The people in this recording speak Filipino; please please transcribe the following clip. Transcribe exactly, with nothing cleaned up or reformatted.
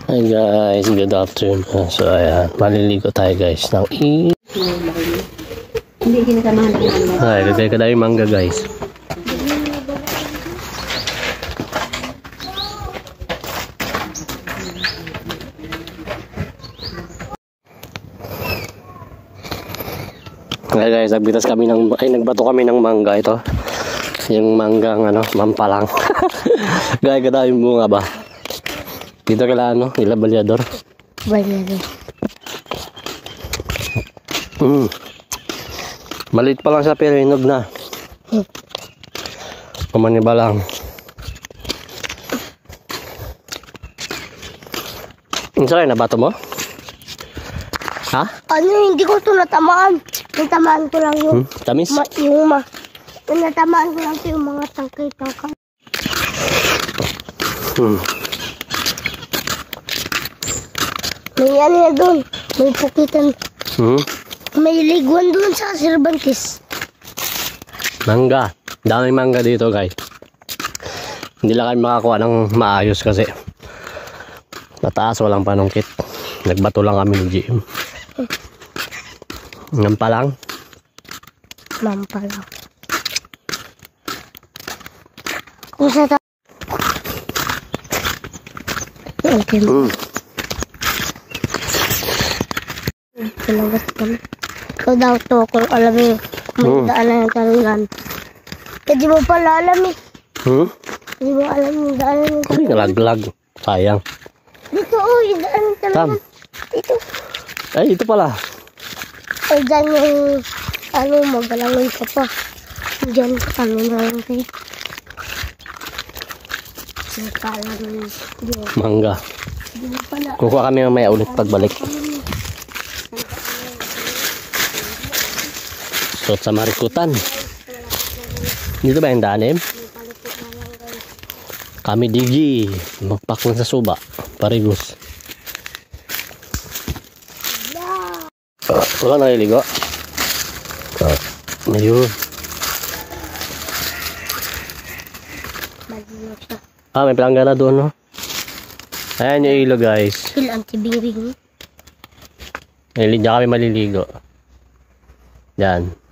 Hi guys, good afternoon. So ayan, maliligo tayo guys ng i... Hindi kinasamahan ng mangga. Ay, lagay ka na yung mangga guys. Okay guys, nagbitas kami ng... Ay, nagbato kami ng mangga ito. Yung manggang ano, mampalang. Gaya ka na yung bunga ba? Dito kala ano, nila balyador. Balyador. Hmm. Maliit pa lang siya pero hinog na. Hmm. Kumaniba lang. Ano sa'yo, nabato mo? Ha? Ano, hindi ko ito natamaan. Natamaan ko lang yung... Hmm? Tamis? Ma, yung ma... Yung natamaan ko lang ito yung mga tangkay-tangkay. Hmm. May ano na doon. May pukitan. Hmm? May liguan doon sa Cervantes. Mangga. Daming mangga dito guys. Hindi lang kami makakuha ng maayos kasi mataas, walang panungkit. Nagbato lang kami ng G M. Ngampa lang. Mampa lang. Kung sa ta... Okay. Hmm. Pinagas kami. Ikaw daw to, kung alam mo, may Hmm. daanan ng talunan. Eh, di mo pala alam eh. Hmm? Di mo alam yung daanan ng Kasi talunan. nalaglag. Sayang. Dito, oh, yung daanan ng Tam. talunan. Dito. Ay, ito pala. Eh, dyan yung, ano, magalangoy ka pa. Dyan, talunan lang kayo. Nakala mo, di mo, Mangga. di mo pala. Kukuha kami mamaya ulit pagbalik. Suot sa marikutan. Dito ba yung danim? Kami D G. Magpak lang sa suba. Parigus. Uh, wala naliligo. Uh, ayun. Maliyo siya. Ah, may pelangga na doon, no? Ayan yung ilo, guys. Sil anti-biring. Diyan kami maliligo. Yan.